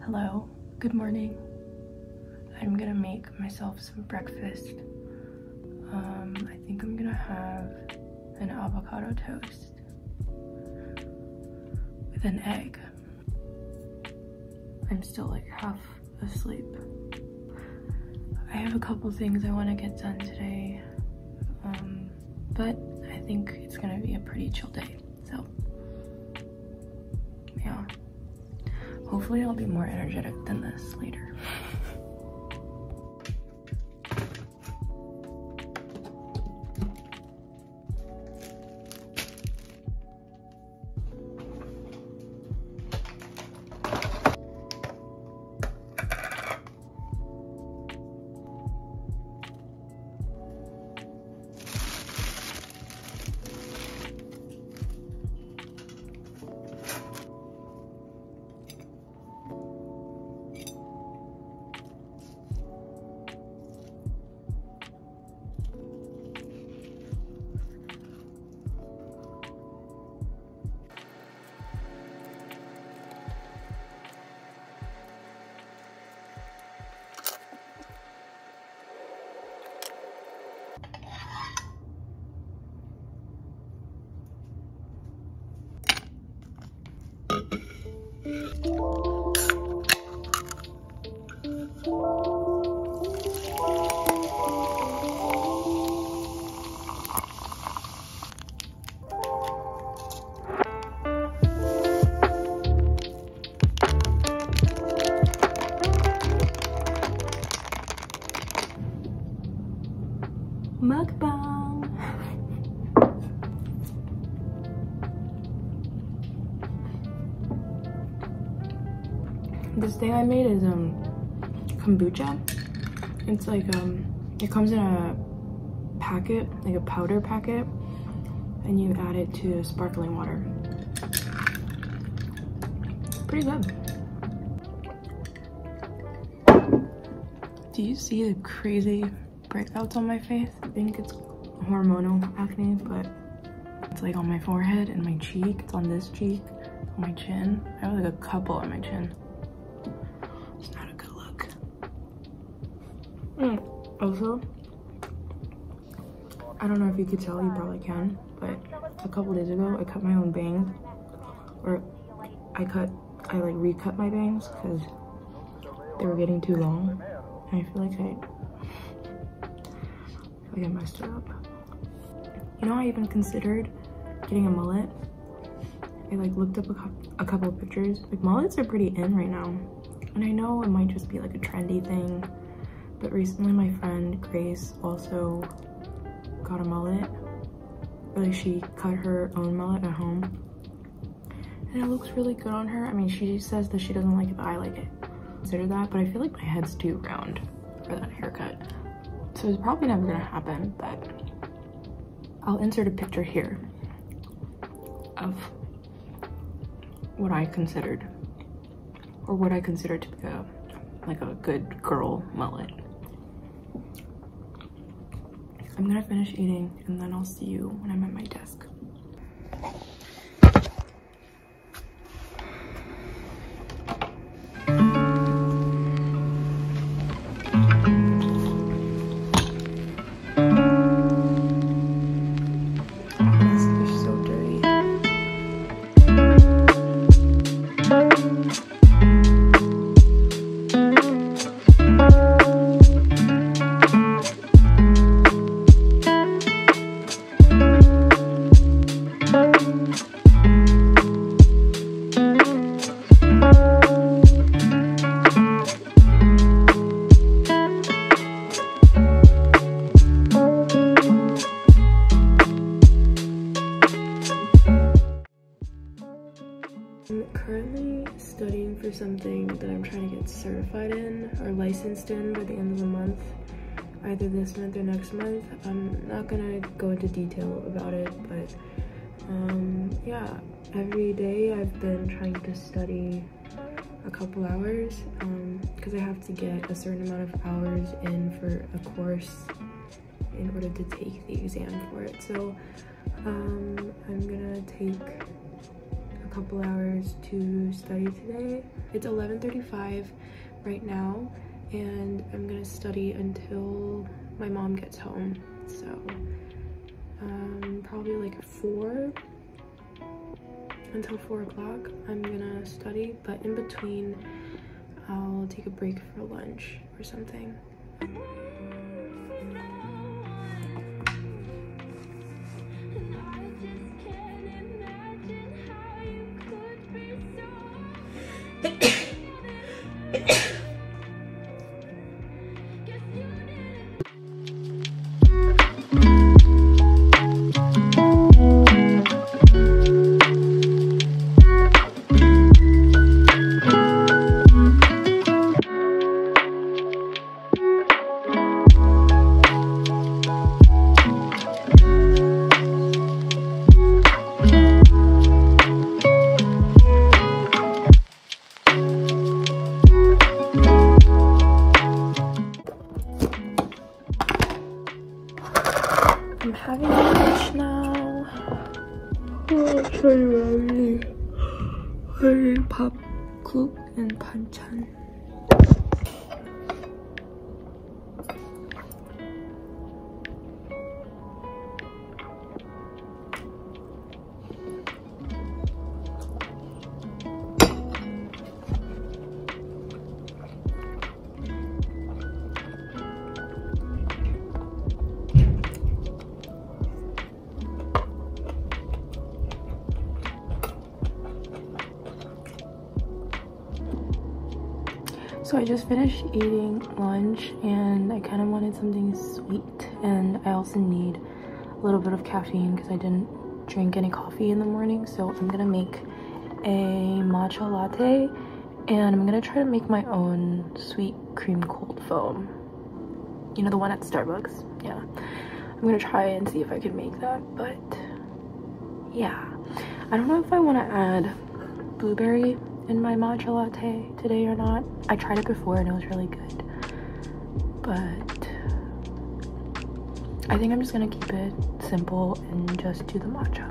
Hello, good morning. I'm gonna make myself some breakfast. I think I'm gonna have an avocado toast with an egg. I'm still like half asleep. I have a couple things I want to get done today, but I think it's gonna be a pretty chill day, so yeah. Hopefully I'll be more energetic than this later. Mukbang! This thing I made is kombucha. It's like it comes in a packet, like a powder packet, and you add it to sparkling water. Pretty good. Do you see the crazy breakouts on my face? I think it's hormonal acne, but it's like on my forehead and my cheek. It's on this cheek, on my chin. I have like a couple on my chin. It's not a good look. Also, I don't know if you could tell, you probably can, but a couple days ago I cut my own bangs, or I like recut my bangs because they were getting too long. And I feel like I messed it up. You know, I even considered getting a mullet. I like looked up a couple of pictures. Like, mullets are pretty in right now, and I know it might just be like a trendy thing, but recently my friend Grace also got a mullet. Like, she cut her own mullet at home, and it looks really good on her. I mean, she says that she doesn't like it, but I like it. Consider that, but I feel like my head's too round for that haircut, so it's probably never gonna happen. But I'll insert a picture here of what I considered, or what I consider to be like a good girl mullet. I'm gonna finish eating and then I'll see you when I'm at my desk. I'm currently studying for something that I'm trying to get certified in or licensed in by the end of the month, either this month or next month. I'm not gonna go into detail about it, but yeah, every day I've been trying to study a couple hours because I have to get a certain amount of hours in for a course in order to take the exam for it. So I'm gonna take a couple hours to study today. It's 11:35 right now, and I'm gonna study until my mom gets home. So probably like until 4 o'clock I'm gonna study, but in between I'll take a break for lunch or something. I'm having lunch now. I'll show you what I'm eating. I'm eating popcorn and banchan. So I just finished eating lunch and I kind of wanted something sweet, and I also need a little bit of caffeine because I didn't drink any coffee in the morning. So I'm gonna make a matcha latte, and I'm gonna try to make my own sweet cream cold foam. You know, the one at Starbucks? Yeah. I'm gonna try and see if I can make that, but yeah. I don't know if I want to add blueberry in my matcha latte today or not. I tried it before and it was really good, but I think I'm just gonna keep it simple and just do the matcha.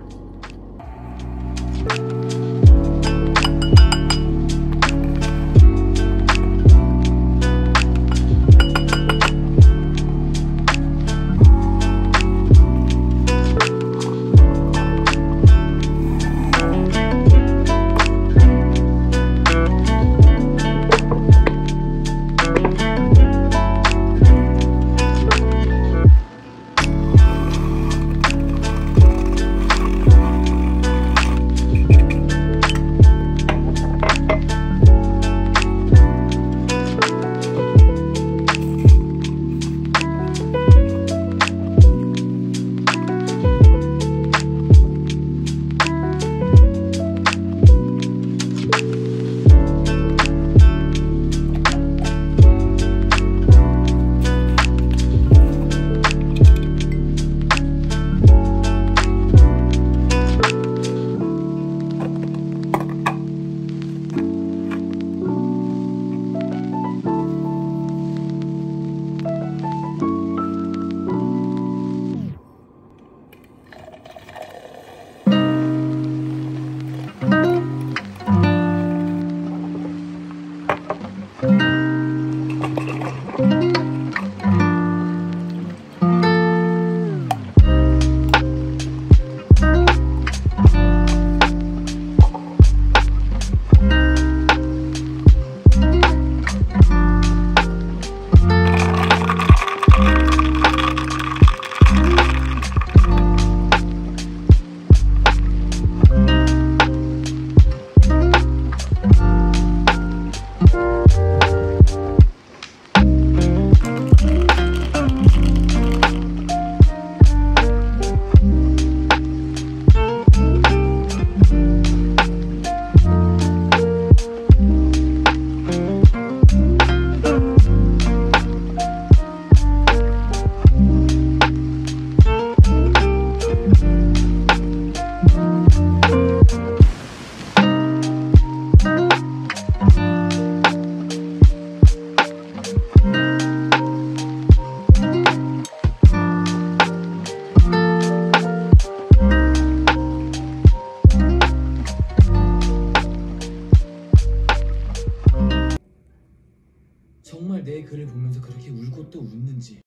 글을 보면서 그렇게 울고 또 웃는지